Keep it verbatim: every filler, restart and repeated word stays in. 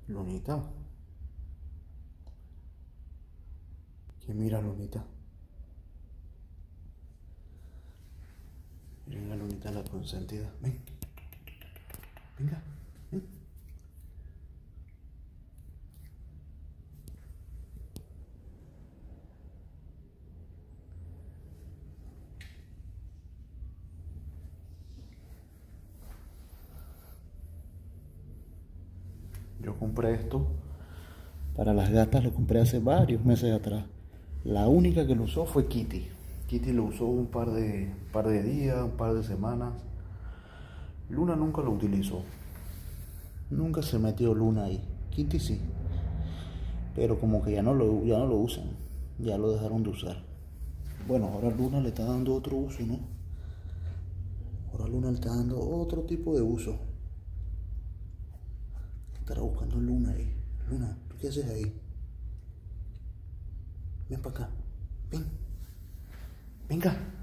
Lunita. ¿Qué mira, Lunita? Miren a Lunita la consentida. Ven. Venga. Ven. Yo compré esto para las gatas, lo compré hace varios meses atrás. La única que lo usó fue Kitty. Kitty lo usó un par de, par de días, un par de semanas. Luna nunca lo utilizó. Nunca se metió Luna ahí. Kitty sí. Pero como que ya no lo, ya no lo usan. Ya lo dejaron de usar. Bueno, ahora Luna le está dando otro uso, ¿no? Ahora Luna le está dando otro tipo de uso. Estará buscando Luna ahí. Luna, ¿tú qué haces ahí? Ven para acá. Ven. Venga.